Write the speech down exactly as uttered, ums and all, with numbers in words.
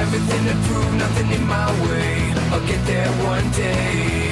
everything to prove, nothing in my way. I'll get there one day.